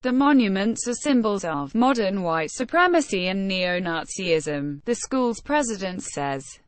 The monuments are symbols of modern white supremacy and neo-Nazism, the school's president says.